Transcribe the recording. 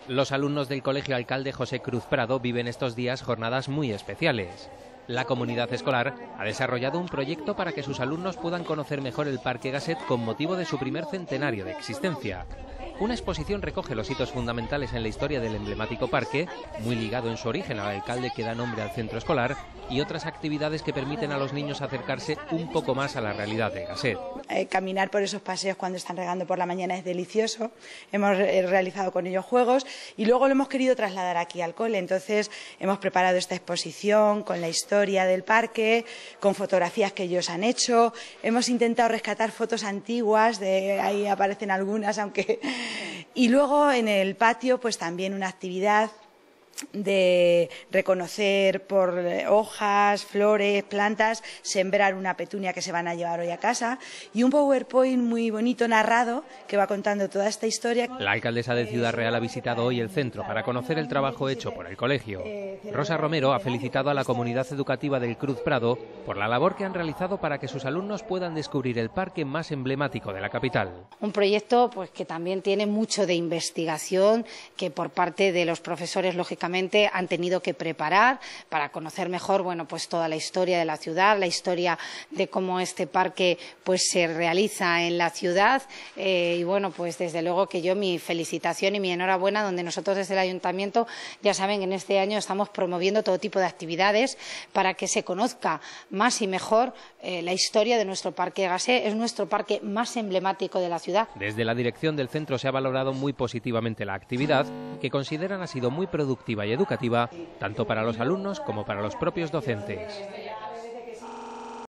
Los alumnos del Colegio Alcalde José Cruz Prado viven estos días jornadas muy especiales. La comunidad escolar ha desarrollado un proyecto para que sus alumnos puedan conocer mejor el Parque Gasset con motivo de su primer centenario de existencia. Una exposición recoge los hitos fundamentales en la historia del emblemático parque, muy ligado en su origen al alcalde que da nombre al centro escolar, y otras actividades que permiten a los niños acercarse un poco más a la realidad de Gasset. Caminar por esos paseos cuando están regando por la mañana es delicioso. Hemos realizado con ellos juegos y luego lo hemos querido trasladar aquí al cole. Entonces hemos preparado esta exposición con la historia del parque, con fotografías que ellos han hecho. Hemos intentado rescatar fotos antiguas, ahí aparecen algunas, aunque... Y luego en el patio pues también una actividad de reconocer por hojas, flores, plantas, sembrar una petunia que se van a llevar hoy a casa y un PowerPoint muy bonito narrado que va contando toda esta historia. La alcaldesa de Ciudad Real ha visitado hoy el centro para conocer el trabajo hecho por el colegio. Rosa Romero ha felicitado a la comunidad educativa del Cruz Prado por la labor que han realizado para que sus alumnos puedan descubrir el parque más emblemático de la capital. Un proyecto pues que también tiene mucho de investigación, que por parte de los profesores lógicamente han tenido que preparar para conocer mejor pues toda la historia de la ciudad, la historia de cómo este parque pues se realiza en la ciudad y pues desde luego que yo mi felicitación y mi enhorabuena, donde nosotros desde el ayuntamiento ya saben que en este año estamos promoviendo todo tipo de actividades para que se conozca más y mejor la historia de nuestro parque Gasset. Es nuestro parque más emblemático de la ciudad. Desde la dirección del centro se ha valorado muy positivamente la actividad, que consideran ha sido muy productiva y educativa, tanto para los alumnos como para los propios docentes.